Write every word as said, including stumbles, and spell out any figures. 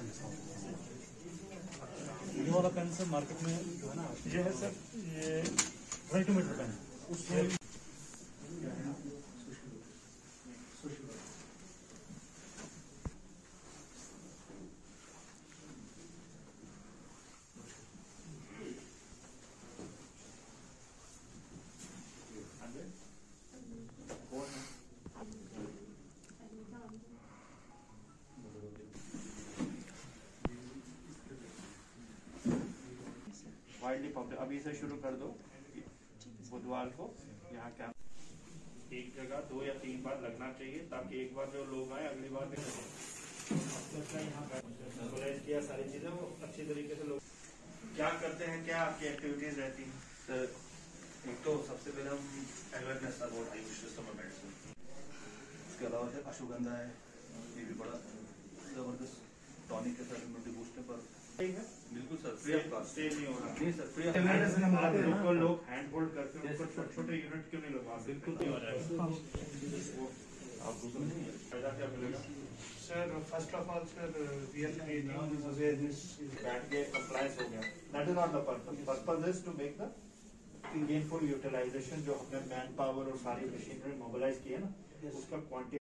ये वाला pen sir market में जो है ना, ये है सर, ये ट्वेंटी मीटर पेन उसमें वाइडली पब्लिक अभी से शुरू कर दो। बुधवार को यहाँ कैंप एक जगह दो या तीन बार लगना चाहिए, ताकि एक बार जो लोग आए अगली बार भी मोबाइलाइज किया सारी चीजें वो अच्छी तरीके से लोग क्या करते हैं। क्या आपकी एक्टिविटीज रहती हैं सर? एक तो सबसे पहले हम awareness about Ayush system of medicine, इसके अलावा सर अश्वगंधा है, ये भी बड़ा जबरदस्त टॉनिक है सर, इम्यूनिटी बूस्टर पर बिल्कुल sir free of cost stay नहीं होगा। नहीं सर, फ्री ऑफ लोकल लोग हैंड होल्ड करके उनको छोटे छोटे यूनिट क्यों नहीं लगवा? बिल्कुल नहीं हो जाएगा। आप दूसरा नहीं है फायदा क्या मिलेगा sir? First of all sir we are creating awareness. बैठ के कंप्लायंस हो गया, that is not the purpose. Purpose is to make the gainful utilisation. जो हमने मैन पावर और सारी मशीनरी मोबिलाइज की है ना, उसका क्वांटिटी